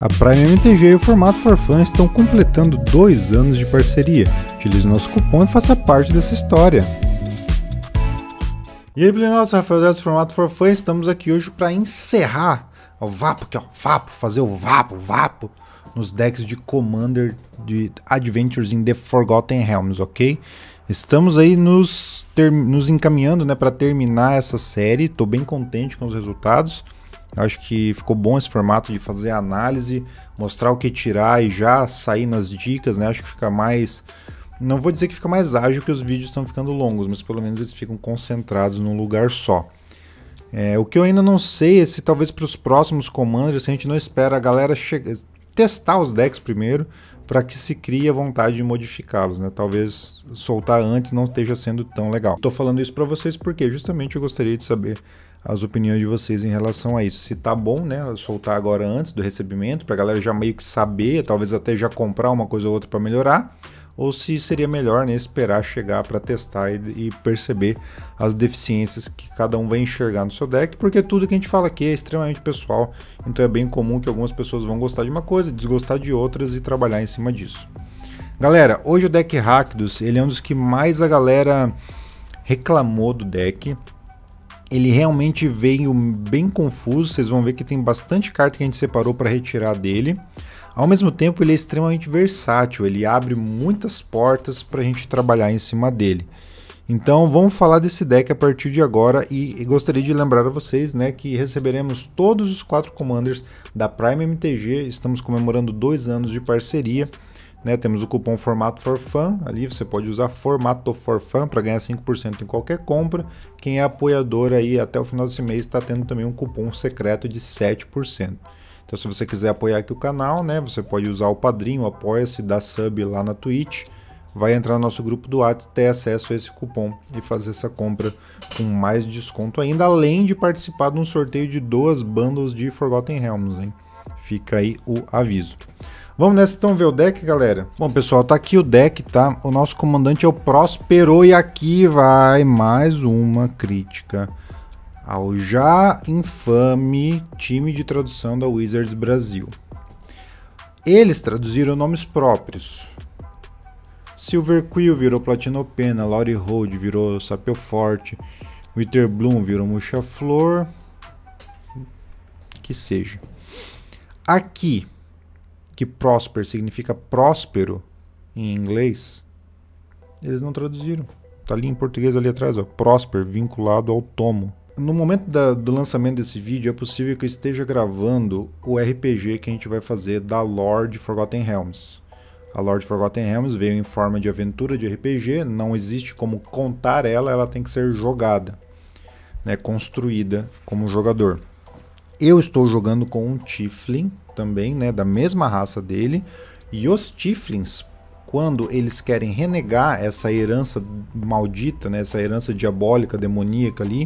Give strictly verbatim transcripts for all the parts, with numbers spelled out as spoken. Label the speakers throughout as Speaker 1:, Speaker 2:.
Speaker 1: A Prime M T G e o Formato for Fun estão completando dois anos de parceria. Utilize nosso cupom e faça parte dessa história. E aí, Plenosos, Rafael Deus do Formato for Fun, estamos aqui hoje para encerrar o Vapo, que é o Vapo, fazer o Vapo, Vapo, nos decks de Commander de Adventures in the Forgotten Realms, ok? Estamos aí nos, ter, nos encaminhando, né, para terminar essa série, estou bem contente com os resultados. Acho que ficou bom esse formato de fazer a análise, mostrar o que tirar e já sair nas dicas, né? Acho que fica mais... Não vou dizer que fica mais ágil, que os vídeos estão ficando longos, mas pelo menos eles ficam concentrados num lugar só. É, o que eu ainda não sei é se talvez para os próximos commanders a gente não espera a galera chegar, testar os decks primeiro, para que se crie a vontade de modificá-los, né? Talvez soltar antes não esteja sendo tão legal. Estou falando isso para vocês porque justamente eu gostaria de saber as opiniões de vocês em relação a isso. Se tá bom, né, soltar agora antes do recebimento, para a galera já meio que saber, talvez até já comprar uma coisa ou outra para melhorar, ou se seria melhor, né, esperar chegar para testar e, e perceber as deficiências que cada um vai enxergar no seu deck, porque tudo que a gente fala aqui é extremamente pessoal, então é bem comum que algumas pessoas vão gostar de uma coisa, desgostar de outras e trabalhar em cima disso. Galera, hoje o deck Rakdos, ele é um dos que mais a galera reclamou do deck. Ele realmente veio bem confuso, vocês vão ver que tem bastante carta que a gente separou para retirar dele. Ao mesmo tempo ele é extremamente versátil, ele abre muitas portas para a gente trabalhar em cima dele. Então vamos falar desse deck a partir de agora e, e gostaria de lembrar a vocês, né, que receberemos todos os quatro commanders da Prime M T G, estamos comemorando dois anos de parceria. Né, temos o cupom Formato for Fun, ali você pode usar Formato for Fun para ganhar cinco por cento em qualquer compra. Quem é apoiador aí até o final desse mês está tendo também um cupom secreto de sete por cento. Então se você quiser apoiar aqui o canal, né, você pode usar o padrinho, apoia-se, dá sub lá na Twitch, vai entrar no nosso grupo do WhatsApp, ter acesso a esse cupom e fazer essa compra com mais desconto ainda, além de participar de um sorteio de duas bundles de Forgotten Realms, hein? Fica aí o aviso. Vamos nessa então ver o deck, galera? Bom, pessoal, tá aqui o deck, tá? O nosso comandante é o Próspero e aqui vai mais uma crítica ao já infame time de tradução da Wizards Brasil. Eles traduziram nomes próprios. Silver Quill virou Platinopena, Laurie Hold virou Sapio Forte, Witherbloom virou Murcha Flor, que seja. Aqui, que Prosper significa próspero em inglês, eles não traduziram. Tá ali em português ali atrás, ó, Prosper vinculado ao tomo. No momento da, do lançamento desse vídeo é possível que eu esteja gravando o R P G que a gente vai fazer da Lore de Forgotten Realms. A Lore de Forgotten Realms veio em forma de aventura de R P G, não existe como contar ela, ela tem que ser jogada, né, construída como jogador. Eu estou jogando com um Tiflin também, né, da mesma raça dele, e os Tiflins, quando eles querem renegar essa herança maldita, né, essa herança diabólica, demoníaca ali,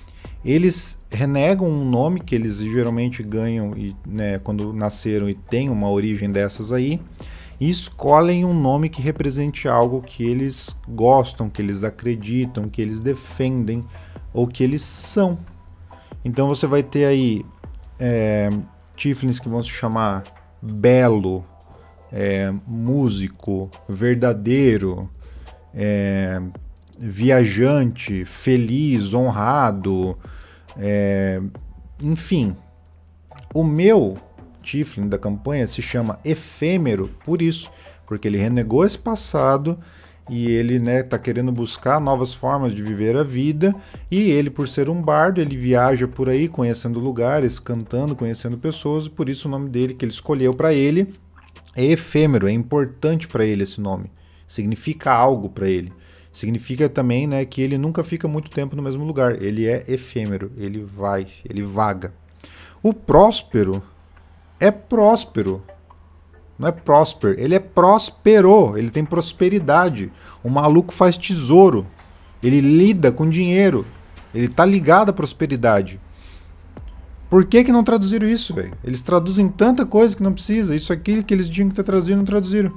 Speaker 1: eles renegam um nome que eles geralmente ganham e, né, quando nasceram e tem uma origem dessas aí, e escolhem um nome que represente algo que eles gostam, que eles acreditam, que eles defendem ou que eles são. Então você vai ter aí É, Tiflins que vão se chamar belo, é, músico, verdadeiro, é, viajante, feliz, honrado, é, enfim. O meu Tiflin da campanha se chama efêmero por isso, porque ele renegou esse passado e ele, né, tá querendo buscar novas formas de viver a vida, e ele, por ser um bardo, ele viaja por aí conhecendo lugares, cantando, conhecendo pessoas, e por isso o nome dele que ele escolheu para ele é efêmero, é importante para ele esse nome, significa algo para ele, significa também, né, que ele nunca fica muito tempo no mesmo lugar, ele é efêmero, ele vai, ele vaga. O próspero é próspero. Não é prosper, ele é próspero, ele tem prosperidade. O maluco faz tesouro, ele lida com dinheiro, ele tá ligado à prosperidade. Por que que não traduziram isso, velho? Eles traduzem tanta coisa que não precisa. Isso aqui que eles tinham que ter traduzido, não traduziram.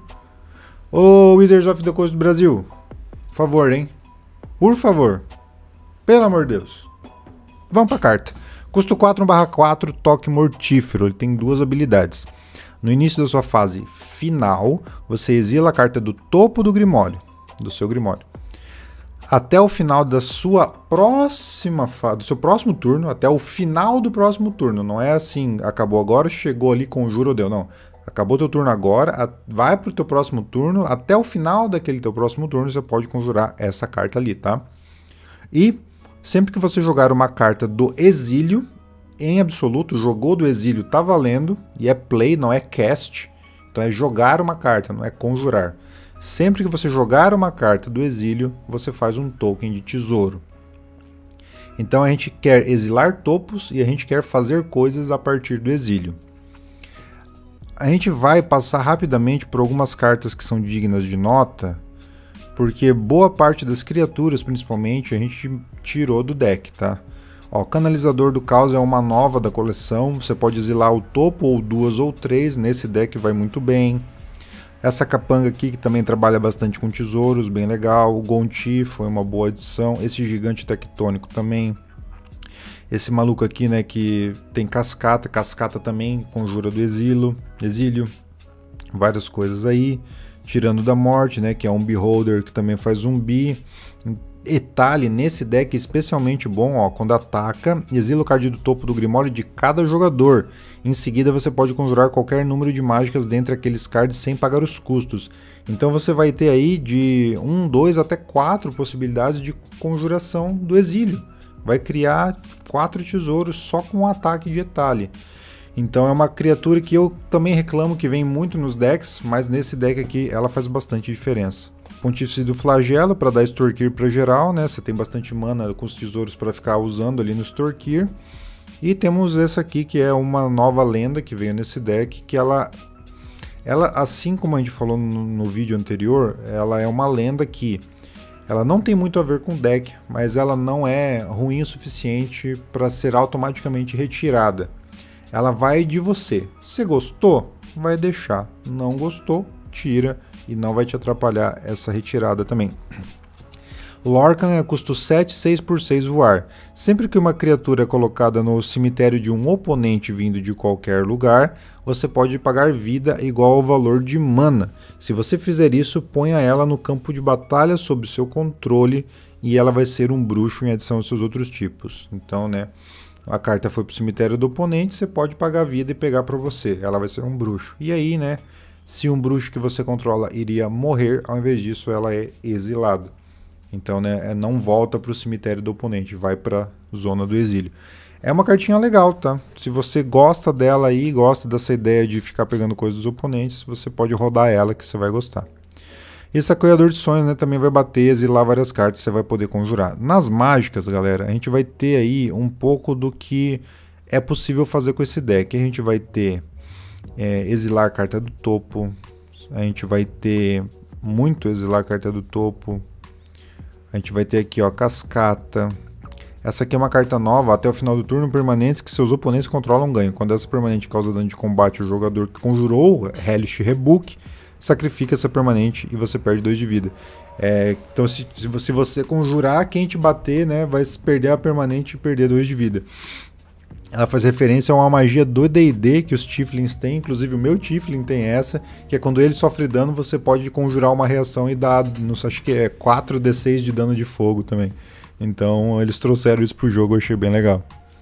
Speaker 1: Ô Wizards of the Coast do Brasil, por favor, hein? Por favor. Pelo amor de Deus. Vamos pra carta. Custo quatro barra quatro, toque mortífero. Ele tem duas habilidades. No início da sua fase final, você exila a carta do topo do Grimório, do seu Grimório. Até o final da sua próxima fase, do seu próximo turno, até o final do próximo turno. Não é assim, acabou agora, chegou ali, conjura ou deu, não. Acabou teu turno agora, vai pro teu próximo turno, até o final daquele teu próximo turno você pode conjurar essa carta ali, tá? E sempre que você jogar uma carta do exílio, em absoluto, jogou do exílio tá valendo, e é play, não é cast, então é jogar uma carta, não é conjurar. Sempre que você jogar uma carta do exílio, você faz um token de tesouro. Então a gente quer exilar topos e a gente quer fazer coisas a partir do exílio. A gente vai passar rapidamente por algumas cartas que são dignas de nota, porque boa parte das criaturas, principalmente, a gente tirou do deck, tá? Ó, o Canalizador do Caos é uma nova da coleção, você pode exilar o topo ou duas ou três, nesse deck vai muito bem. Essa capanga aqui que também trabalha bastante com tesouros, bem legal. O Gonti foi uma boa adição, esse Gigante Tectônico também. Esse maluco aqui, né, que tem cascata, cascata também, conjura do exílio, exílio, várias coisas aí. Tirando da Morte, né, que é um Beholder que também faz zumbi. Etali, nesse deck especialmente bom, ó, quando ataca, exila o card do topo do Grimório de cada jogador. Em seguida você pode conjurar qualquer número de mágicas dentre aqueles cards sem pagar os custos. Então você vai ter aí de um, dois até quatro possibilidades de conjuração do exílio. Vai criar quatro tesouros só com o ataque de Etali. Então é uma criatura que eu também reclamo que vem muito nos decks, mas nesse deck aqui ela faz bastante diferença. Pontífice do Flagelo para dar Extorquir para geral, né? Você tem bastante mana com os tesouros para ficar usando ali no Extorquir. E temos essa aqui que é uma nova lenda que veio nesse deck, que ela, ela assim como a gente falou no, no vídeo anterior, ela é uma lenda que ela não tem muito a ver com o deck, mas ela não é ruim o suficiente para ser automaticamente retirada. Ela vai de você. Se gostou, vai deixar. Não gostou, tira e não vai te atrapalhar essa retirada também. Lorcan é custo sete, seis por seis voar. Sempre que uma criatura é colocada no cemitério de um oponente vindo de qualquer lugar, você pode pagar vida igual ao valor de mana. Se você fizer isso, ponha ela no campo de batalha sob seu controle e ela vai ser um bruxo em adição aos seus outros tipos. Então, né, a carta foi para o cemitério do oponente, você pode pagar vida e pegar para você. Ela vai ser um bruxo. E aí, né, se um bruxo que você controla iria morrer, ao invés disso ela é exilada. Então, né, não volta para o cemitério do oponente, vai para a zona do exílio. É uma cartinha legal, tá? Se você gosta dela aí, gosta dessa ideia de ficar pegando coisas dos oponentes, você pode rodar ela que você vai gostar. E Saqueador de Sonhos, né, também vai bater, exilar várias cartas, você vai poder conjurar. Nas mágicas, galera, a gente vai ter aí um pouco do que é possível fazer com esse deck. A gente vai ter é, exilar a carta do topo, a gente vai ter muito exilar a carta do topo. A gente vai ter aqui, ó, Cascata. Essa aqui é uma carta nova, até o final do turno, permanentes que seus oponentes controlam ganham. Quando essa permanente causa dano de combate, o jogador que conjurou, Hellish Rebuke, sacrifica essa permanente e você perde dois de vida. É, então se, se você conjurar, quem te bater, né, vai perder a permanente e perder dois de vida. Ela faz referência a uma magia do D e D que os Tiflins têm, inclusive o meu Tiflin tem essa, que é quando ele sofre dano, você pode conjurar uma reação e dar, não sei, acho que é quatro d seis de dano de fogo também. Então eles trouxeram isso pro jogo, eu achei bem legal.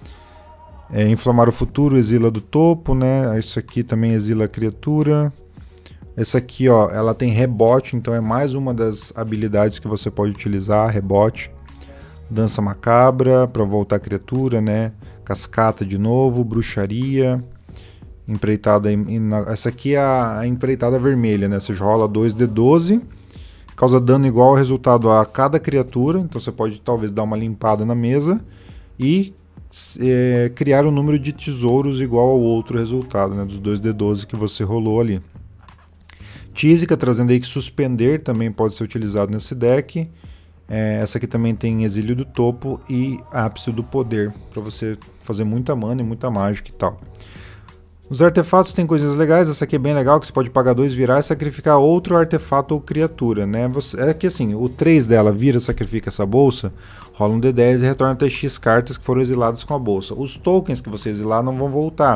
Speaker 1: É, inflamar o futuro, exila do topo, né? Isso aqui também exila a criatura. Essa aqui, ó, ela tem rebote, então é mais uma das habilidades que você pode utilizar, rebote. Dança macabra, para voltar a criatura, né? Cascata de novo, bruxaria, empreitada, essa aqui é a, a empreitada vermelha, né? Você rola dois d doze, causa dano igual ao resultado a cada criatura, então você pode talvez dar uma limpada na mesa e é, criar um número de tesouros igual ao outro resultado, né? Dos dois d doze que você rolou ali. Tísica, trazendo aí que suspender também pode ser utilizado nesse deck. É, essa aqui também tem exílio do topo e ápice do poder, para você fazer muita mana e muita mágica e tal. Os artefatos tem coisas legais, essa aqui é bem legal, que você pode pagar dois, virar e sacrificar outro artefato ou criatura, né? Você, é que assim, o três dela vira, sacrifica essa bolsa, rola um d dez e retorna até X cartas que foram exiladas com a bolsa. Os tokens que você exilar não vão voltar,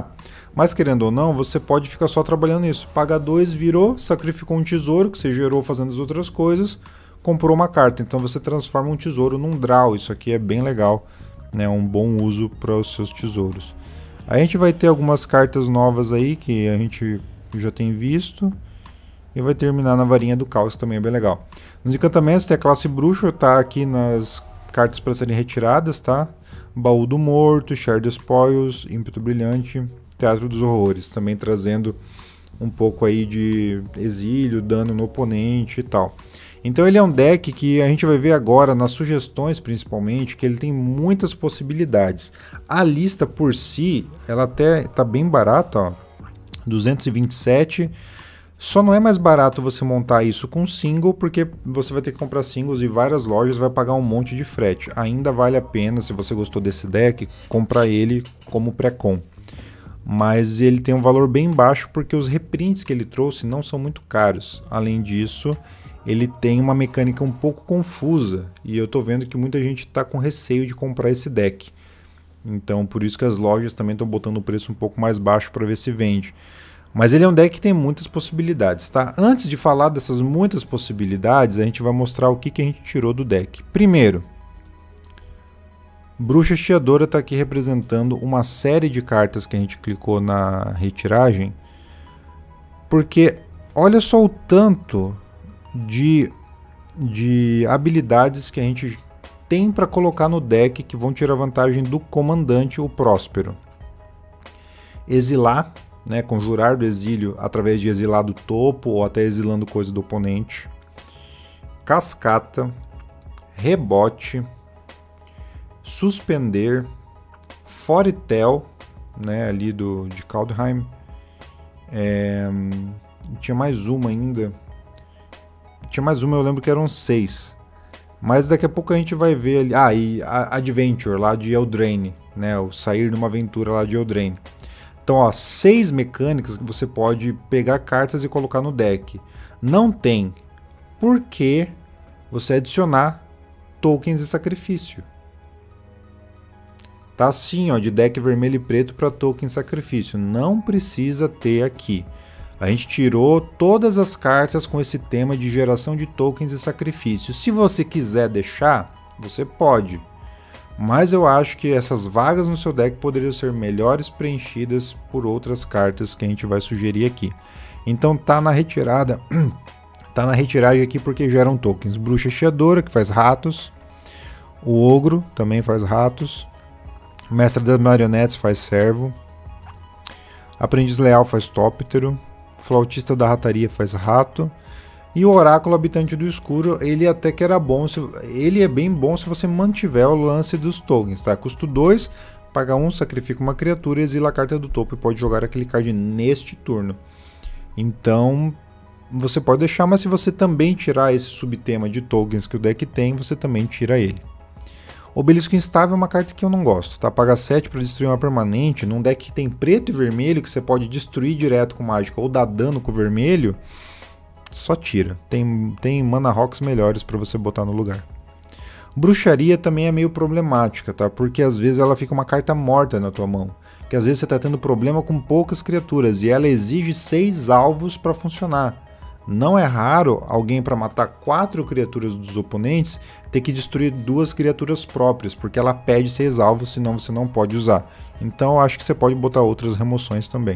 Speaker 1: Mas querendo ou não, você pode ficar só trabalhando nisso. Paga dois, virou, sacrificou um tesouro que você gerou fazendo as outras coisas, comprou uma carta. Então você transforma um tesouro num draw. Isso aqui é bem legal, né? Um bom uso para os seus tesouros. A gente vai ter algumas cartas novas aí que a gente já tem visto. E vai terminar na varinha do caos, que também é bem legal. Nos encantamentos tem a classe bruxo, tá aqui nas cartas para serem retiradas, tá? Baú do Morto, Share the Spoils, Ímpeto Brilhante, Teatro dos Horrores, também trazendo um pouco aí de exílio, dano no oponente e tal. Então ele é um deck que a gente vai ver agora nas sugestões, principalmente, que ele tem muitas possibilidades. A lista por si, ela até tá bem barata, ó, duzentos e vinte e sete. Só não é mais barato você montar isso com single, porque você vai ter que comprar singles e várias lojas, vai pagar um monte de frete. Ainda vale a pena, se você gostou desse deck, comprar ele como pré-com. Mas ele tem um valor bem baixo porque os reprints que ele trouxe não são muito caros. Além disso, ele tem uma mecânica um pouco confusa e eu tô vendo que muita gente está com receio de comprar esse deck. Então por isso que as lojas também estão botando o preço um pouco mais baixo para ver se vende. Mas ele é um deck que tem muitas possibilidades, tá? Antes de falar dessas muitas possibilidades, a gente vai mostrar o que, que a gente tirou do deck. Primeiro, Bruxa Hasteadora está aqui representando uma série de cartas que a gente clicou na retiragem. Porque olha só o tanto de, de habilidades que a gente tem para colocar no deck que vão tirar vantagem do comandante, o Próspero. Exilar, né, conjurar do exílio através de exilar do topo ou até exilando coisa do oponente. Cascata, rebote, suspender, Foretell, né, ali do, de Kaldheim. É, tinha mais uma ainda. Tinha mais uma, eu lembro que eram seis. Mas daqui a pouco a gente vai ver ali. Ah, e a Adventure lá de Eldraine, né, o sair numa aventura lá de Eldraine. Então, ó, seis mecânicas que você pode pegar cartas e colocar no deck. Não tem por que você adicionar tokens de sacrifício. Tá assim, ó, de deck vermelho e preto para token sacrifício. Não precisa ter aqui. A gente tirou todas as cartas com esse tema de geração de tokens e sacrifício. Se você quiser deixar, você pode. Mas eu acho que essas vagas no seu deck poderiam ser melhores preenchidas por outras cartas que a gente vai sugerir aqui. Então tá na retirada, tá na retiragem aqui porque geram tokens. Bruxa Hasteadora, que faz ratos. O Ogro também faz ratos. Mestre das Marionetes faz servo. Aprendiz Leal faz tóptero. Flautista da Rataria faz rato. E o Oráculo Habitante do Escuro, ele até que era bom, se, ele é bem bom se você mantiver o lance dos tokens, tá? Custo dois, paga um, sacrifica uma criatura, exila a carta do topo e pode jogar aquele card neste turno. Então, você pode deixar, mas se você também tirar esse subtema de tokens que o deck tem, você também tira ele. Obelisco Instável é uma carta que eu não gosto, tá? Paga sete para destruir uma permanente, num deck que tem preto e vermelho, que você pode destruir direto com mágica ou dar dano com o vermelho, só tira. Tem, tem mana rocks melhores para você botar no lugar. Bruxaria também é meio problemática, tá? Porque às vezes ela fica uma carta morta na tua mão. Que às vezes você está tendo problema com poucas criaturas e ela exige seis alvos para funcionar. Não é raro alguém para matar quatro criaturas dos oponentes ter que destruir duas criaturas próprias, porque ela pede seis alvos, senão você não pode usar. Então eu acho que você pode botar outras remoções também.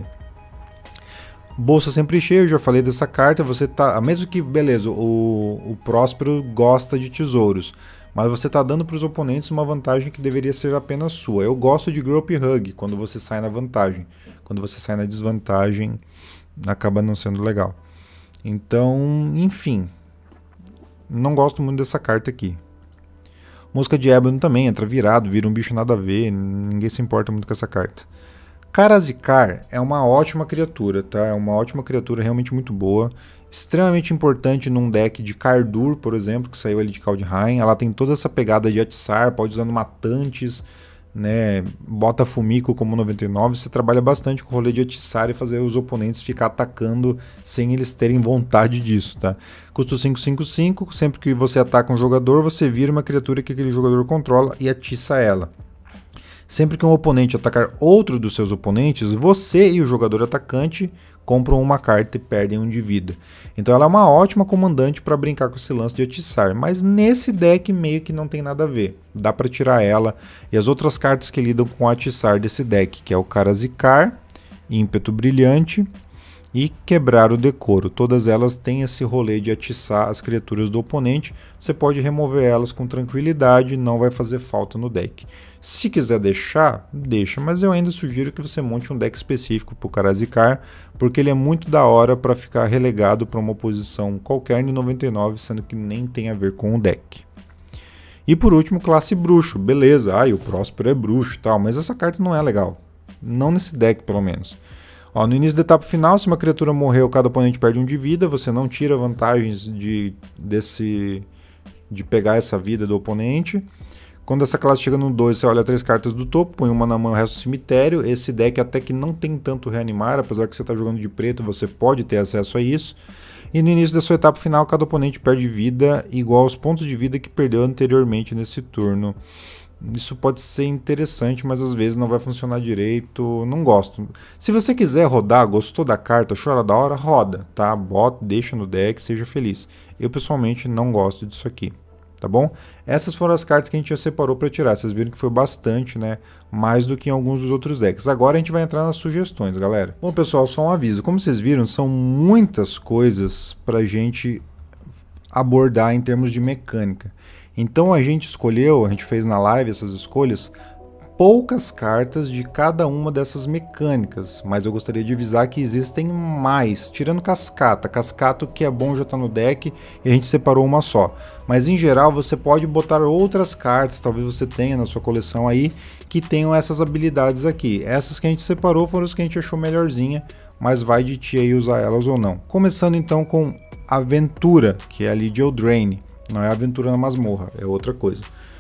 Speaker 1: Bolsa sempre cheia, eu já falei dessa carta, você tá, mesmo que, beleza, o, o Próspero gosta de tesouros, mas você tá dando para os oponentes uma vantagem que deveria ser apenas sua. Eu gosto de Group Hug, quando você sai na vantagem. Quando você sai na desvantagem, acaba não sendo legal. Então, enfim, não gosto muito dessa carta aqui. Mosca de Ébano também entra virado, vira um bicho nada a ver, ninguém se importa muito com essa carta. Karazikar é uma ótima criatura, tá? É uma ótima criatura, realmente muito boa. Extremamente importante num deck de Kardur, por exemplo, que saiu ali de Kaldheim. Ela tem toda essa pegada de Atiçar, pode usar no Matantes, né? Bota Fumiko como noventa e nove. Você trabalha bastante com o rolê de Atiçar e fazer os oponentes ficar atacando sem eles terem vontade disso, tá? Custo cinco, cinco, cinco. Sempre que você ataca um jogador, você vira uma criatura que aquele jogador controla e atiça ela. Sempre que um oponente atacar outro dos seus oponentes, você e o jogador atacante compram uma carta e perdem um de vida. Então ela é uma ótima comandante para brincar com esse lance de atiçar, mas nesse deck meio que não tem nada a ver. Dá para tirar ela e as outras cartas que lidam com atiçar desse deck, que é o Karazikar, Ímpeto Brilhante e Quebrar o Decoro. Todas elas têm esse rolê de atiçar as criaturas do oponente. Você pode remover elas com tranquilidade, não vai fazer falta no deck. Se quiser deixar, deixa, mas eu ainda sugiro que você monte um deck específico para o Karazikar, porque ele é muito da hora para ficar relegado para uma posição qualquer no noventa e nove, sendo que nem tem a ver com o deck. E por último, classe Bruxo. Beleza, ah, e o Próspero é bruxo e tal, mas essa carta não é legal. Não nesse deck, pelo menos. Ó, no início da etapa final, se uma criatura morreu, cada oponente perde um de vida, você não tira vantagens de, desse, de pegar essa vida do oponente. Quando essa classe chega no dois, você olha três cartas do topo, põe uma na mão e o resto no cemitério. Esse deck até que não tem tanto reanimar, apesar que você está jogando de preto, você pode ter acesso a isso. E no início da sua etapa final, cada oponente perde vida igual aos pontos de vida que perdeu anteriormente nesse turno. Isso pode ser interessante, mas às vezes não vai funcionar direito, não gosto. Se você quiser rodar, gostou da carta, achou ela da hora, roda, tá? Bota, deixa no deck, seja feliz. Eu pessoalmente não gosto disso aqui, tá bom? Essas foram as cartas que a gente já separou para tirar, vocês viram que foi bastante, né? Mais do que em alguns dos outros decks. Agora a gente vai entrar nas sugestões, galera. Bom, pessoal, só um aviso. Como vocês viram, são muitas coisas pra gente abordar em termos de mecânica. Então a gente escolheu, a gente fez na live essas escolhas, poucas cartas de cada uma dessas mecânicas, mas eu gostaria de avisar que existem mais, tirando Cascata. Cascata, que é bom, já está no deck e a gente separou uma só. Mas em geral você pode botar outras cartas, talvez você tenha na sua coleção aí, que tenham essas habilidades aqui. Essas que a gente separou foram as que a gente achou melhorzinha, mas vai de ti aí usar elas ou não. Começando então com Aventura, que é a Lidia Eldraine. Não é Aventura na Masmorra, é outra coisa.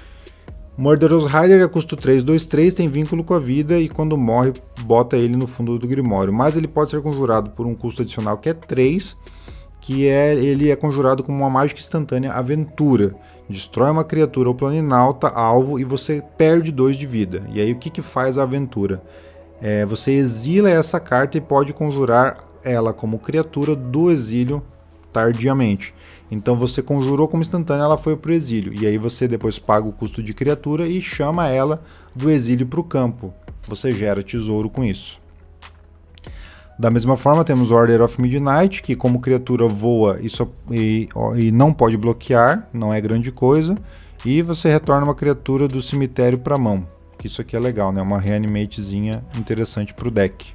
Speaker 1: Murderous Rider é custo três, dois, três, tem vínculo com a vida e quando morre bota ele no fundo do Grimório. Mas ele pode ser conjurado por um custo adicional que é três, que é, ele é conjurado como uma mágica instantânea Aventura. Destrói uma criatura ou planinauta, alvo, e você perde dois de vida. E aí o que, que faz a Aventura? É, você exila essa carta e pode conjurar ela como criatura do exílio tardiamente. Então você conjurou como instantânea, ela foi para o exílio. E aí você depois paga o custo de criatura e chama ela do exílio para o campo. Você gera tesouro com isso. Da mesma forma temos Order of Midnight, que como criatura voa e, só, e, e não pode bloquear, não é grande coisa. E você retorna uma criatura do cemitério para a mão. Que isso aqui é legal, né? Uma reanimatezinha interessante para o deck.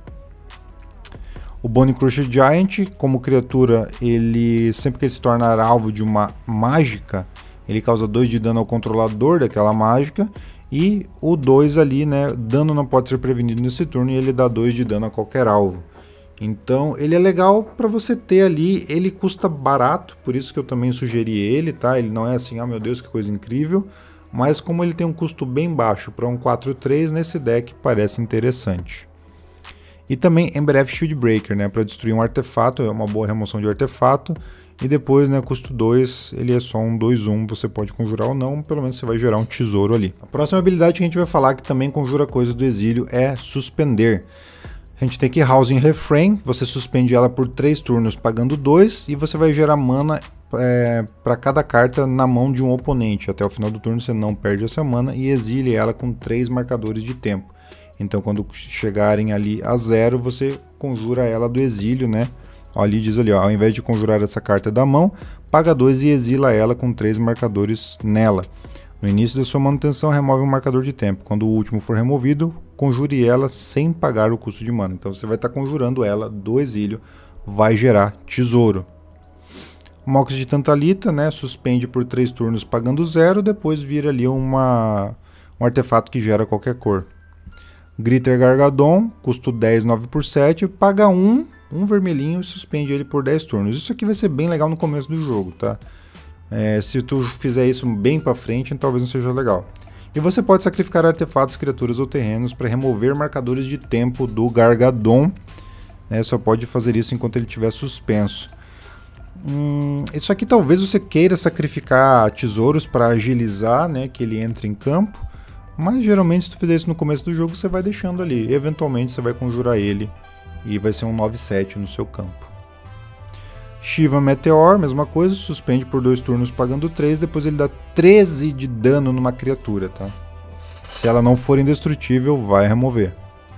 Speaker 1: O Bone Crusher Giant, como criatura, ele sempre que ele se tornar alvo de uma mágica, ele causa dois de dano ao controlador daquela mágica. E o dois ali, né, dano não pode ser prevenido nesse turno e ele dá dois de dano a qualquer alvo. Então ele é legal para você ter ali, ele custa barato, por isso que eu também sugeri ele, tá? Ele não é assim, ah meu Deus, que coisa incrível. Mas como ele tem um custo bem baixo para um quatro três, nesse deck parece interessante. E também Embereth Shieldbreaker, né, para destruir um artefato, é uma boa remoção de artefato. E depois, né, custo dois, ele é só um dois um, você pode conjurar ou não, pelo menos você vai gerar um tesouro ali. A próxima habilidade que a gente vai falar, que também conjura coisas do exílio, é Suspender. A gente tem aqui Housing Refrain, você suspende ela por três turnos pagando dois, e você vai gerar mana é, para cada carta na mão de um oponente. Até o final do turno você não perde essa mana e exile ela com três marcadores de tempo. Então quando chegarem ali a zero, você conjura ela do exílio, né? Ó, ali diz ali, ó, ao invés de conjurar essa carta da mão, paga dois e exila ela com três marcadores nela. No início da sua manutenção, remove um marcador de tempo. Quando o último for removido, conjure ela sem pagar o custo de mana. Então você vai estar conjurando ela do exílio, vai gerar tesouro. Mox de Tantalita, né? Suspende por três turnos pagando zero, depois vira ali uma, um artefato que gera qualquer cor. Gritter Gargadon, custo dez, nove por sete, paga um, um vermelhinho e suspende ele por dez turnos. Isso aqui vai ser bem legal no começo do jogo, tá? É, se tu fizer isso bem pra frente, talvez não seja legal. E você pode sacrificar artefatos, criaturas ou terrenos para remover marcadores de tempo do Gargadon. É, só pode fazer isso enquanto ele estiver suspenso. Hum, isso aqui talvez você queira sacrificar tesouros para agilizar, né, que ele entre em campo. Mas geralmente se tu fizer isso no começo do jogo, você vai deixando ali. Eventualmente você vai conjurar ele e vai ser um nove sete no seu campo. Shiva Meteor, mesma coisa, suspende por dois turnos pagando três, depois ele dá treze de dano numa criatura, tá? Se ela não for indestrutível, vai remover.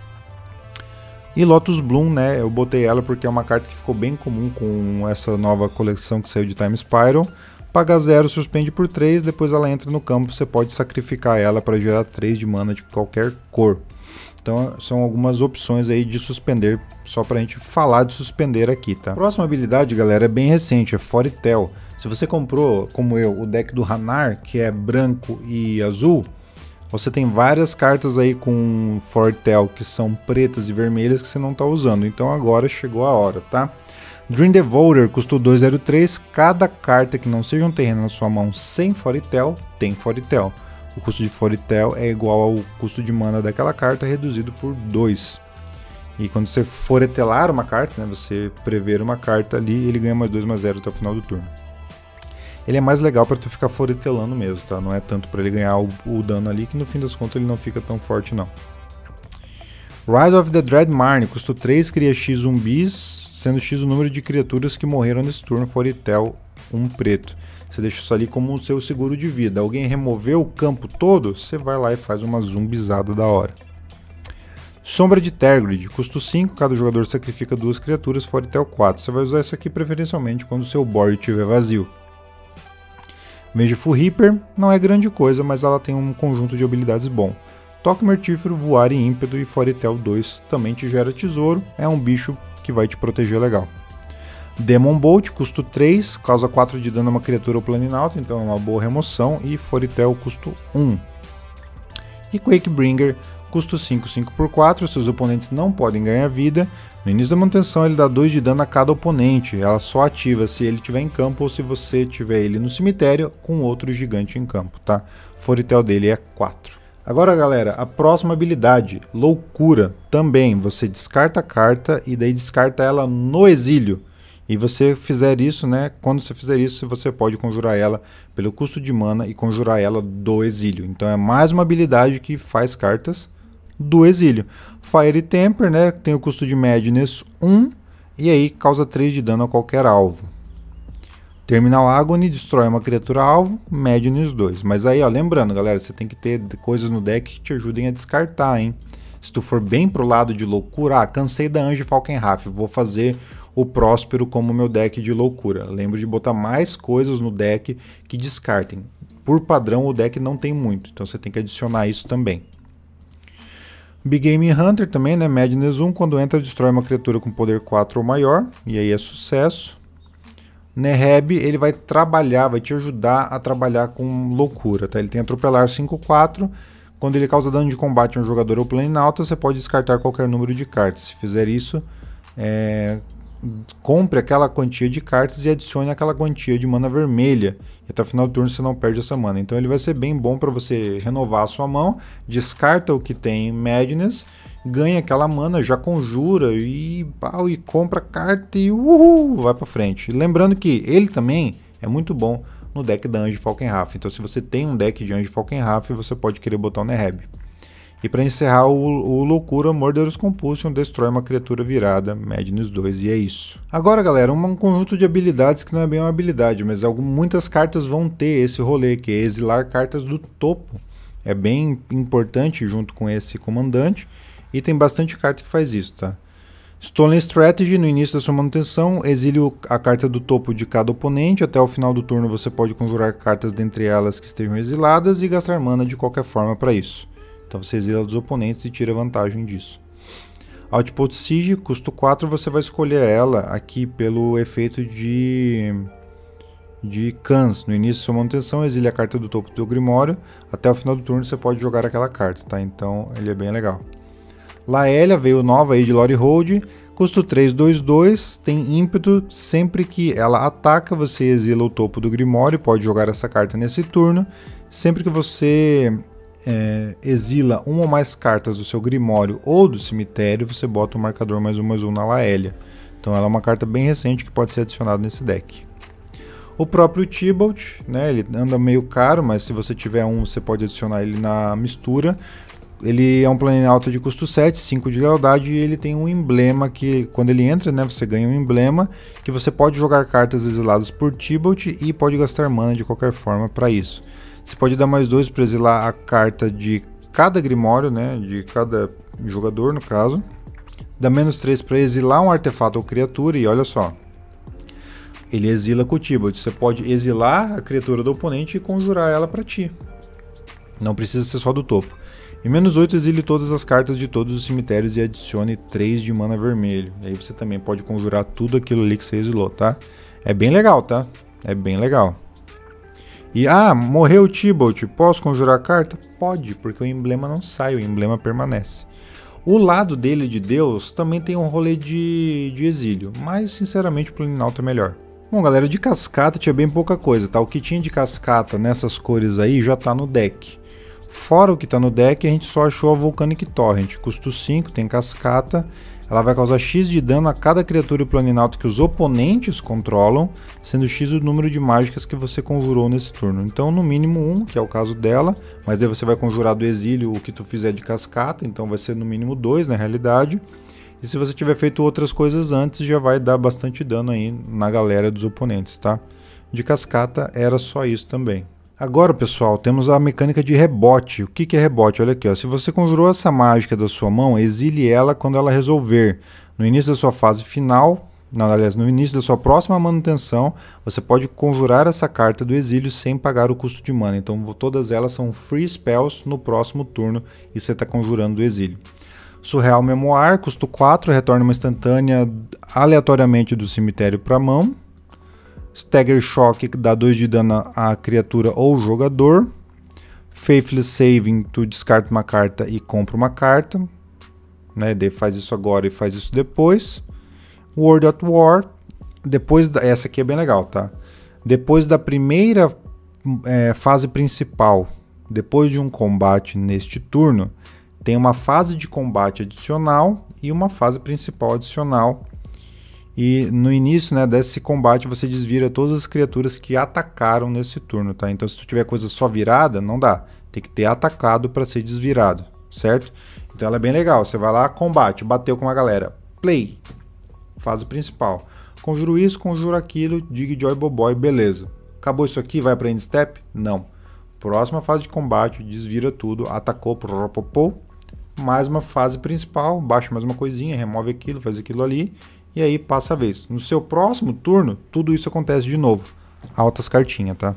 Speaker 1: E Lotus Bloom, né, eu botei ela porque é uma carta que ficou bem comum com essa nova coleção que saiu de Time Spiral. Paga zero, suspende por três, depois ela entra no campo, você pode sacrificar ela para gerar três de mana de qualquer cor. Então são algumas opções aí de suspender, só pra gente falar de suspender aqui, tá? Próxima habilidade, galera, é bem recente, é Foretell. Se você comprou, como eu, o deck do Hanar, que é branco e azul, você tem várias cartas aí com Foretell que são pretas e vermelhas que você não tá usando. Então agora chegou a hora, tá? Dream Devourer custou dois zero três, cada carta que não seja um terreno na sua mão sem Foretell, tem Foretell. O custo de Foretell é igual ao custo de mana daquela carta reduzido por dois. E quando você foretelar uma carta, né, você prever uma carta ali, ele ganha mais dois mais zero até o final do turno. Ele é mais legal para tu ficar foretelando mesmo, tá? Não é tanto para ele ganhar o, o dano ali, que no fim das contas ele não fica tão forte não. Rise of the Dread Marne custou três, cria X zumbis, sendo X o número de criaturas que morreram nesse turno, Foretell um preto. Você deixa isso ali como o seu seguro de vida. Alguém removeu o campo todo, você vai lá e faz uma zumbizada da hora. Sombra de Tergrid, custo cinco, cada jogador sacrifica duas criaturas, Foretell quatro. Você vai usar isso aqui preferencialmente quando o seu board estiver vazio. Mageful Reaper não é grande coisa, mas ela tem um conjunto de habilidades bom. Toque Mortífero, Voar e Ímpeto e Foretell dois também te gera tesouro, é um bicho que vai te proteger legal. Demon Bolt, custo três, causa quatro de dano a uma criatura ou planinauta, então é uma boa remoção, e Foretell, custo um. E Quakebringer, custo cinco, cinco por quatro, seus oponentes não podem ganhar vida. No início da manutenção ele dá dois de dano a cada oponente, ela só ativa se ele estiver em campo ou se você tiver ele no cemitério com outro gigante em campo, tá? Foretell dele é quatro. Agora, galera, a próxima habilidade, Loucura, também você descarta a carta e daí descarta ela no exílio. E você fizer isso, né? Quando você fizer isso, você pode conjurar ela pelo custo de mana e conjurar ela do exílio. Então é mais uma habilidade que faz cartas do exílio. Fire Temper, né? Tem o custo de Madness um e aí causa três de dano a qualquer alvo. Terminal Agony, destrói uma criatura alvo, Madness dois. Mas aí, ó, lembrando, galera, você tem que ter coisas no deck que te ajudem a descartar, hein? Se tu for bem pro lado de loucura, ah, cansei da Ange Falkenrath, vou fazer o Próspero como meu deck de loucura. Lembro de botar mais coisas no deck que descartem. Por padrão, o deck não tem muito, então você tem que adicionar isso também. Big Game Hunter também, né? Madness um, quando entra, destrói uma criatura com poder quatro ou maior, e aí é sucesso. Neheb, ele vai trabalhar, vai te ajudar a trabalhar com loucura, tá? Ele tem atropelar cinco quatro. Quando ele causa dano de combate a um jogador ou planinauta, você pode descartar qualquer número de cartas. Se fizer isso, é... compre aquela quantia de cartas e adicione aquela quantia de mana vermelha. E até o final do turno você não perde essa mana. Então ele vai ser bem bom para você renovar a sua mão. Descarta o que tem Madness, ganha aquela mana, já conjura e, pau, e compra carta e uhul, vai para frente. Lembrando que ele também é muito bom no deck da Ange Falkenrath. Então se você tem um deck de Ange Falkenrath, você pode querer botar o Neheb. E para encerrar o, o Loucura, Murderous Compulsion, destrói uma criatura virada, Madness dois, e é isso. Agora, galera, um conjunto de habilidades que não é bem uma habilidade, mas algumas, muitas cartas vão ter esse rolê, que é exilar cartas do topo. É bem importante junto com esse comandante, e tem bastante carta que faz isso, tá? Stolen Strategy, no início da sua manutenção, exile a carta do topo de cada oponente. Até o final do turno você pode conjurar cartas dentre elas que estejam exiladas e gastar mana de qualquer forma para isso. Então você exila dos oponentes e tira vantagem disso. Outpost Siege, custo quatro, você vai escolher ela aqui pelo efeito de, de Cans. No início da sua manutenção, exile a carta do topo do seu Grimório. Até o final do turno você pode jogar aquela carta, tá? Então ele é bem legal. Laelia veio nova aí de Lore Hold, custo três, dois, dois, tem ímpeto, sempre que ela ataca você exila o topo do Grimório, pode jogar essa carta nesse turno. Sempre que você é, exila uma ou mais cartas do seu Grimório ou do cemitério, você bota o marcador mais um mais um na Laelia. Então ela é uma carta bem recente que pode ser adicionada nesse deck. O próprio Tibalt, né, ele anda meio caro, mas se você tiver um, você pode adicionar ele na mistura. Ele é um Planinauta de custo sete, cinco de lealdade, e ele tem um emblema que, quando ele entra, né, você ganha um emblema que você pode jogar cartas exiladas por Tibalt e pode gastar mana de qualquer forma para isso. Você pode dar mais dois para exilar a carta de cada Grimório, né, de cada jogador no caso. Dá menos três para exilar um artefato ou criatura, e olha só. Ele exila com o Tibalt. Você pode exilar a criatura do oponente e conjurar ela para ti. Não precisa ser só do topo. E menos oito, exile todas as cartas de todos os cemitérios e adicione três de mana vermelho. E aí você também pode conjurar tudo aquilo ali que você exilou, tá? É bem legal, tá? É bem legal. E, ah, morreu o Tibalt, posso conjurar a carta? Pode, porque o emblema não sai, o emblema permanece. O lado dele de Deus também tem um rolê de, de exílio, mas sinceramente o Planinauta é melhor. Bom, galera, de cascata tinha bem pouca coisa, tá? O que tinha de cascata nessas cores aí já tá no deck. Fora o que está no deck, a gente só achou a Volcanic Torrent, custo cinco, tem cascata, ela vai causar X de dano a cada criatura e Planinauta que os oponentes controlam, sendo X o número de mágicas que você conjurou nesse turno. Então no mínimo um, que é o caso dela, mas aí você vai conjurar do exílio o que tu fizer de cascata, então vai ser no mínimo dois na realidade. E se você tiver feito outras coisas antes, já vai dar bastante dano aí na galera dos oponentes, tá? De cascata era só isso também. Agora, pessoal, temos a mecânica de rebote. O que que é rebote? Olha aqui, ó. Se você conjurou essa mágica da sua mão, exile ela quando ela resolver. No início da sua fase final, não, aliás, no início da sua próxima manutenção, você pode conjurar essa carta do exílio sem pagar o custo de mana. Então, todas elas são free spells no próximo turno e você está conjurando do exílio. Surreal Memoir, custo quatro, retorna uma instantânea aleatoriamente do cemitério para a mão. Stagger Shock, que dá dois de dano à criatura ou jogador. Faithless Saving, tu descarta uma carta e compra uma carta. Né? Daí faz isso agora e faz isso depois. World at War, depois da, essa aqui é bem legal, tá? Depois da primeira é, fase principal, depois de um combate neste turno, tem uma fase de combate adicional e uma fase principal adicional. E no início, né, desse combate você desvira todas as criaturas que atacaram nesse turno, tá? Então se tu tiver coisa só virada, não dá. Tem que ter atacado para ser desvirado, certo? Então ela é bem legal. Você vai lá, combate, bateu com uma galera. Play. Fase principal. Conjuro isso, conjuro aquilo, dig, joy, boboy, beleza. Acabou isso aqui, vai para end step? Não. Próxima fase de combate, desvira tudo, atacou, propopô. Mais uma fase principal, baixa mais uma coisinha, remove aquilo, faz aquilo ali. E aí passa a vez. No seu próximo turno, tudo isso acontece de novo. Altas cartinhas, tá?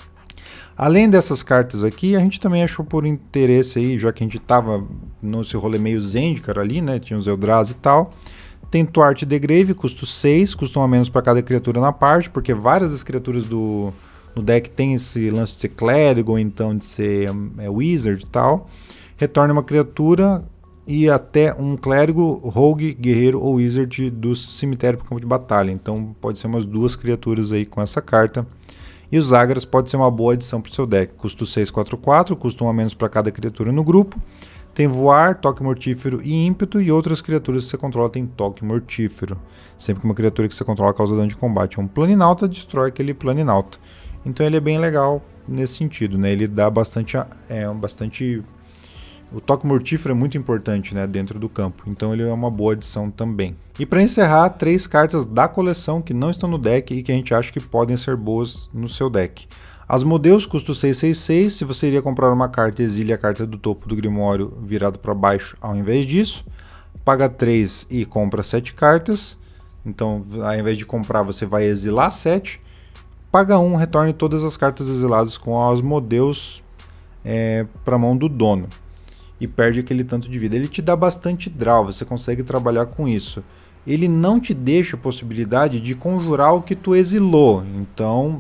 Speaker 1: Além dessas cartas aqui, a gente também achou por interesse aí, já que a gente tava nesse rolê meio Zendikar ali, né? Tinha os Eldrazi e tal. Tem Twart the Grave, custo seis, custa um a menos para cada criatura na parte, porque várias das criaturas do no deck tem esse lance de ser clérigo, ou então de ser é, wizard e tal. Retorna uma criatura e até um clérigo, rogue, guerreiro ou wizard do cemitério para o campo de batalha. Então pode ser umas duas criaturas aí com essa carta. E os Zagras pode ser uma boa adição para o seu deck. Custo seis, quatro, quatro, custa um a menos para cada criatura no grupo. Tem voar, toque mortífero e ímpeto, e outras criaturas que você controla tem toque mortífero. Sempre que uma criatura que você controla causa dano de combate é um Planinauta, destrói aquele Planinauta. Então ele é bem legal nesse sentido, né? Ele dá bastante... É, bastante o toque mortífero é muito importante, né, dentro do campo, então ele é uma boa adição também. E para encerrar, três cartas da coleção que não estão no deck e que a gente acha que podem ser boas no seu deck. Asmodeus, custo seis, seis, seis, se você iria comprar uma carta, exile a carta do topo do Grimório virado para baixo ao invés disso. Paga três e compra sete cartas, então ao invés de comprar você vai exilar sete. Paga um, retorne todas as cartas exiladas com Asmodeus é, para a mão do dono. E perde aquele tanto de vida. Ele te dá bastante draw, você consegue trabalhar com isso. Ele não te deixa a possibilidade de conjurar o que tu exilou. Então,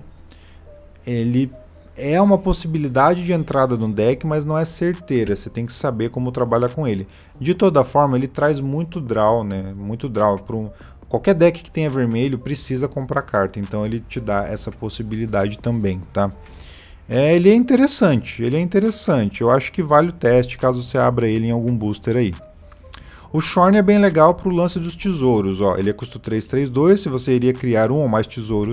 Speaker 1: ele é uma possibilidade de entrada no deck, mas não é certeira. Você tem que saber como trabalhar com ele. De toda forma, ele traz muito draw, né? Muito draw. Para um... Qualquer deck que tenha vermelho precisa comprar carta. Então, ele te dá essa possibilidade também, tá? É, ele é interessante, ele é interessante. Eu acho que vale o teste caso você abra ele em algum booster aí. O Shorn é bem legal para o lance dos tesouros. Ó. Ele é custo três, três, dois. Se você iria criar um ou mais tesouros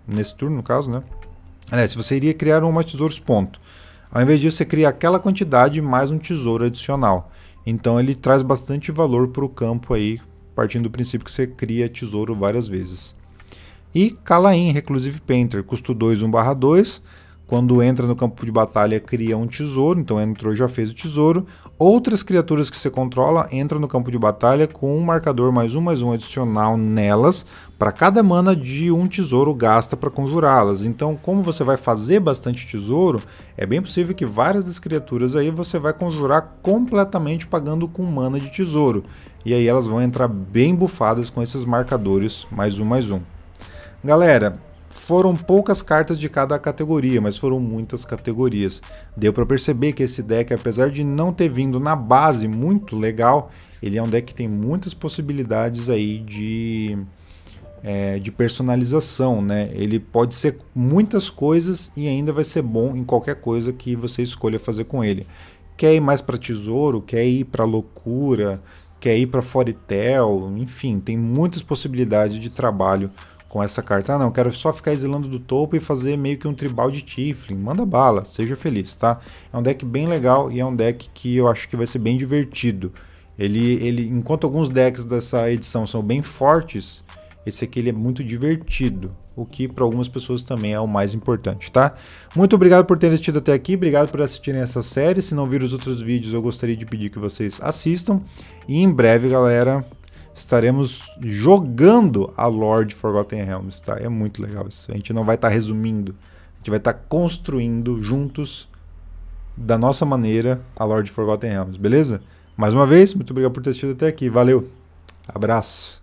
Speaker 1: nesse turno, no caso, né? Aliás, você iria criar uma tesouros ponto. Ao invés disso, você cria aquela quantidade mais um tesouro adicional. Então ele traz bastante valor para o campo aí, partindo do princípio que você cria tesouro várias vezes. E Kalain, Reclusive Painter, custo dois, um barra dois. Quando entra no campo de batalha, cria um tesouro, então entrou já fez o tesouro. Outras criaturas que você controla entram no campo de batalha com um marcador mais um, mais um adicional nelas. Para cada mana de um tesouro gasta para conjurá-las. Então, como você vai fazer bastante tesouro, é bem possível que várias das criaturas aí você vai conjurar completamente pagando com mana de tesouro. E aí elas vão entrar bem bufadas com esses marcadores mais um, mais um. Galera, foram poucas cartas de cada categoria, mas foram muitas categorias. Deu para perceber que esse deck, apesar de não ter vindo na base muito legal, ele é um deck que tem muitas possibilidades aí de, é, de personalização, né? Ele pode ser muitas coisas e ainda vai ser bom em qualquer coisa que você escolha fazer com ele. Quer ir mais para tesouro, quer ir para loucura, quer ir para Fairytale, enfim, tem muitas possibilidades de trabalho com essa carta. Ah, não, quero só ficar exilando do topo e fazer meio que um tribal de Tiflin. Manda bala, seja feliz, tá? É um deck bem legal e é um deck que eu acho que vai ser bem divertido. Ele, ele, enquanto alguns decks dessa edição são bem fortes, esse aqui ele é muito divertido, o que para algumas pessoas também é o mais importante, tá? Muito obrigado por terem assistido até aqui, obrigado por assistirem essa série. Se não viram os outros vídeos, eu gostaria de pedir que vocês assistam. E em breve, galera, estaremos jogando a Lord Forgotten Realms, tá? É muito legal isso. A gente não vai estar tá resumindo, a gente vai estar tá construindo juntos, da nossa maneira, a Lord Forgotten Realms, beleza? Mais uma vez, muito obrigado por ter assistido até aqui. Valeu, abraço.